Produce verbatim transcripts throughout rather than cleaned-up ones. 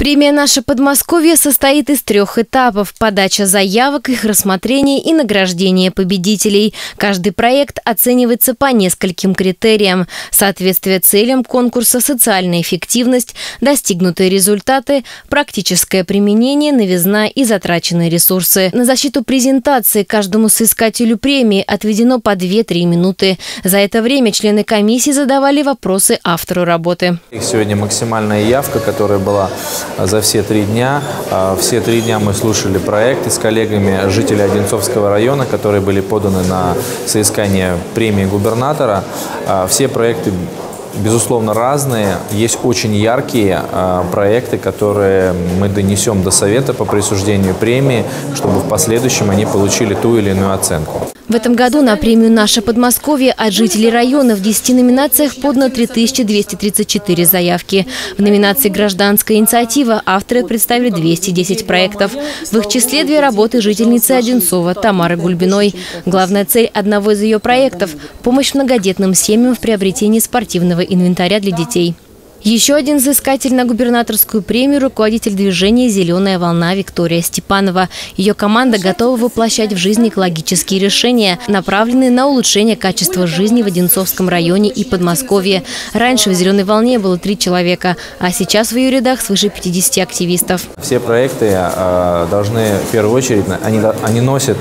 Премия «Наше Подмосковье» состоит из трех этапов – подача заявок, их рассмотрение и награждение победителей. Каждый проект оценивается по нескольким критериям: соответствие целям конкурса, социальная эффективность, достигнутые результаты, практическое применение, новизна и затраченные ресурсы. На защиту презентации каждому соискателю премии отведено по две-три минуты. За это время члены комиссии задавали вопросы автору работы. Сегодня максимальная явка, которая была за все три дня. Все три дня мы слушали проекты с коллегами жителей Одинцовского района, которые были поданы на соискание премии губернатора. Все проекты, безусловно, разные. Есть очень яркие проекты, которые мы донесем до Совета по присуждению премии, чтобы в последующем они получили ту или иную оценку. В этом году на премию «Наше Подмосковье» от жителей района в десяти номинациях подано три тысячи двести тридцать четыре заявки. В номинации «Гражданская инициатива» авторы представили двести десять проектов. В их числе две работы жительницы Одинцова Тамары Гульбиной. Главная цель одного из ее проектов – помощь многодетным семьям в приобретении спортивного инвентаря для детей. Еще один взыскатель на губернаторскую премию – руководитель движения «Зеленая волна» Виктория Степанова. Ее команда готова воплощать в жизнь экологические решения, направленные на улучшение качества жизни в Одинцовском районе и Подмосковье. Раньше в «Зеленой волне» было три человека, а сейчас в ее рядах свыше пятидесяти активистов. Все проекты э, должны, в первую очередь, они, они носят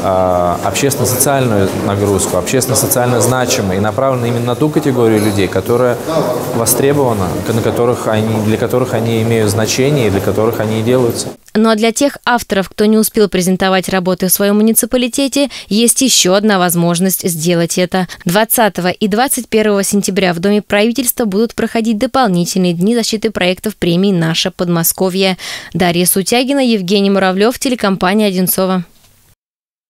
э, общественно-социальную нагрузку, общественно-социально значимые и направлены именно на ту категорию людей, которая востребована, на которых они, для которых они имеют значение и для которых они и делаются. Ну а для тех авторов, кто не успел презентовать работы в своем муниципалитете, есть еще одна возможность сделать это. двадцатого и двадцать первого сентября в Доме правительства будут проходить дополнительные дни защиты проектов премии «Наше Подмосковье». Дарья Сутягина, Евгений Муравлев, телекомпания «Одинцово».